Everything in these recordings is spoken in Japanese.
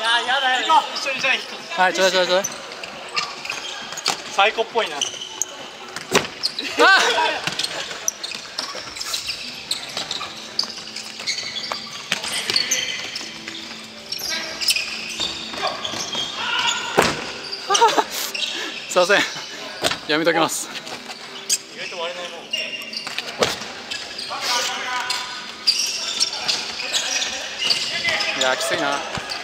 やだよ。一緒にじゃあ行こう。 はい、ちょうだいちょうだい。 最高っぽいな。 すいません、やめときます。 意外と割れないもん。 いやー、きついな。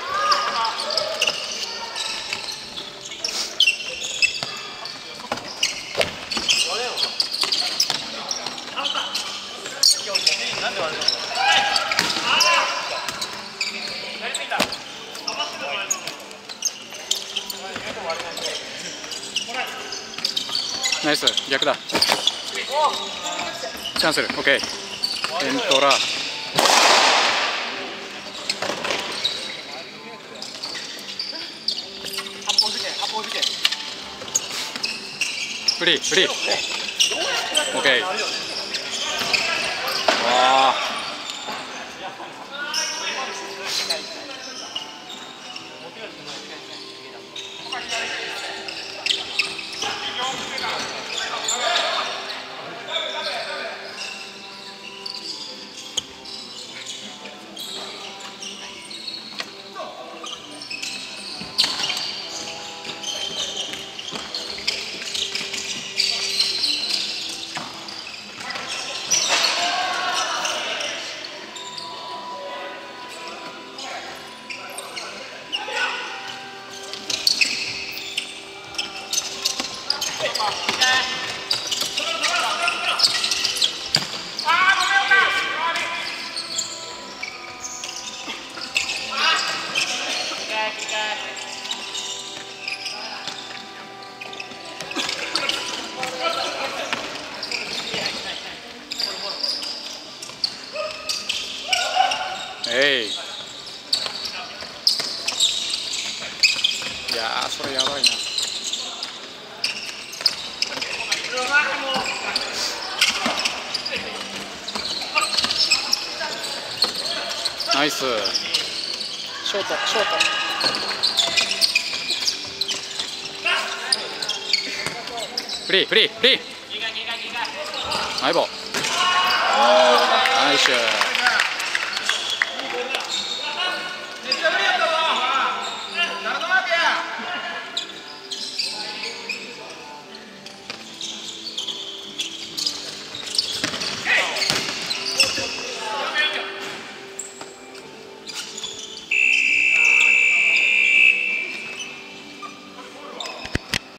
なんで割れるの？ ナイス、逆だ。キャンセル、オッケー。エントラ。フリー、フリー。オッケー。ああ。えい。いやー、それやばいな。ナイス。ショート、ショート。フリー、フリー、フリー。ナイボ。ナイス。